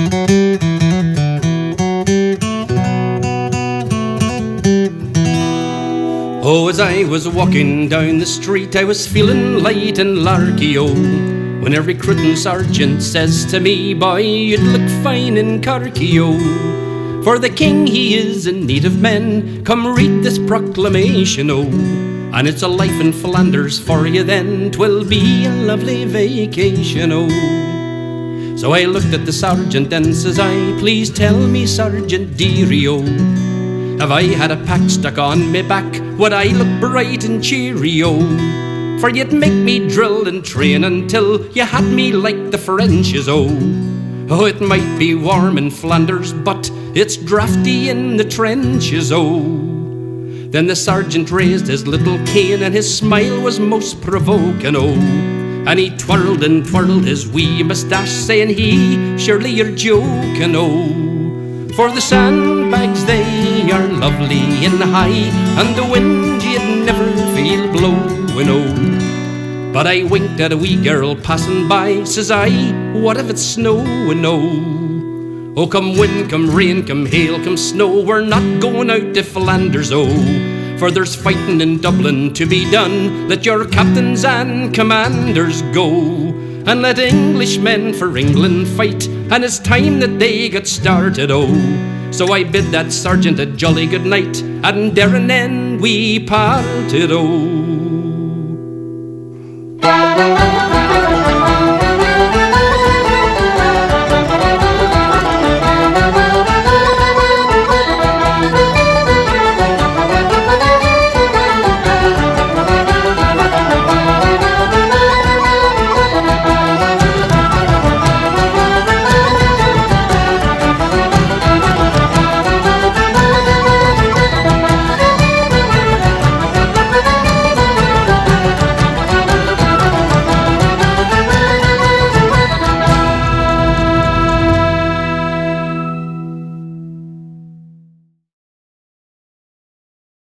Oh, as I was walking down the street, I was feeling light and larky-o, when a recruiting sergeant says to me, "Boy, you'd look fine in khaki-o. For the king he is in need of men, come read this proclamation, oh. And it's a life in Flanders for you then, 'twill be a lovely vacation, oh." So I looked at the sergeant and says I, "Please tell me, Sergeant dearie-o, have I had a pack stuck on me back? Would I look bright and cheery-o? For you'd make me drill and train until you had me like the Frenches, oh. Oh, it might be warm in Flanders, but it's drafty in the trenches, oh." Then the sergeant raised his little cane and his smile was most provoking, oh. And he twirled and twirled his wee moustache, saying, "He, surely you're joking, oh. For the sandbags, they are lovely and high, and the wind you'd never feel blowing, oh." But I winked at a wee girl passing by, says I, "What if it's snowing, oh?" Oh, come wind, come rain, come hail, come snow, we're not going out to Flanders, oh. For there's fighting in Dublin to be done, let your captains and commanders go. And let Englishmen for England fight, and it's time that they got started, oh. So I bid that sergeant a jolly good night, and there and then we parted, oh.